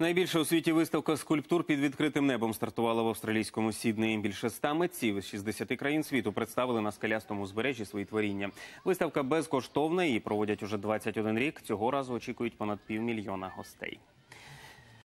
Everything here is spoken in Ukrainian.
Найбільша у світі виставка скульптур під відкритим небом стартувала в австралійському Сіднеї. Більше 100 митців із 60 країн світу представили на скелястому узбережжі свої творіння. Виставка безкоштовна, її проводять уже 21 рік. Цього разу очікують понад 500 000 гостей.